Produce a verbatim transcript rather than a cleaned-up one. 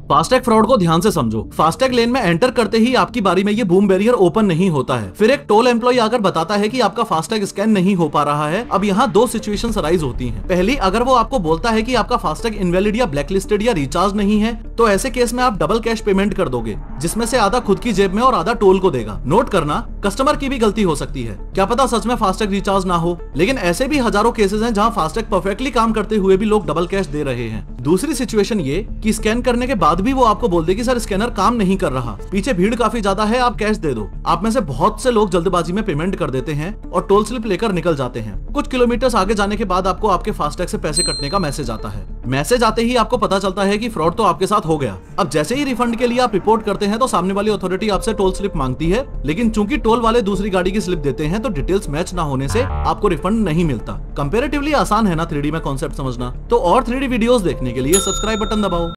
FASTag fraud को ध्यान से समझो। फास्टैग लेन में एंटर करते ही आपकी बारी में ये बूम बैरियर ओपन नहीं होता है। फिर एक टोल एम्प्लॉय आकर बताता है कि आपका फास्टैग स्कैन नहीं हो पा रहा है। अब यहाँ दो सिचुएशंस अराइज होती हैं। पहली, अगर वो आपको बोलता है कि आपका फास्टैग इनवैलिड या ब्लैकलिस्टेड या रिचार्ज नहीं है, तो ऐसे केस में आप डबल कैश पेमेंट कर दोगे, जिसमें से आधा खुद की जेब में और आधा टोल को देगा। नोट करना, कस्टमर की भी गलती हो सकती है, क्या पता सच में फास्टैग रिचार्ज ना हो। लेकिन ऐसे भी हजारों केसेस हैं जहां फास्टैग परफेक्टली काम करते हुए भी लोग डबल कैश दे रहे हैं। दूसरी सिचुएशन ये कि स्कैन करने के बाद भी वो आपको बोल दे कि सर स्कैनर काम नहीं कर रहा, पीछे भीड़ काफी ज्यादा है, आप कैश दे दो। आप में से बहुत से लोग जल्दबाजी में पेमेंट कर देते हैं और टोल स्लिप लेकर निकल जाते हैं। कुछ किलोमीटर आगे जाने के बाद आपको आपके फास्टैग से पैसे कटने का मैसेज आता है। मैसेज आते ही आपको पता चलता है कि फ्रॉड तो आपके साथ हो गया। अब जैसे ही रिफंड के लिए आप रिपोर्ट करते हैं तो सामने वाली अथॉरिटी आपसे टोल स्लिप मांगती है, लेकिन चूंकि टोल वाले दूसरी गाड़ी की स्लिप देते हैं तो डिटेल्स मैच ना होने से आपको रिफंड नहीं मिलता। कंपैरेटिवली आसान है ना थ्री डी में कॉन्सेप्ट समझना। तो और थ्री डी वीडियोस देखने के लिए सब्सक्राइब बटन दबाओ।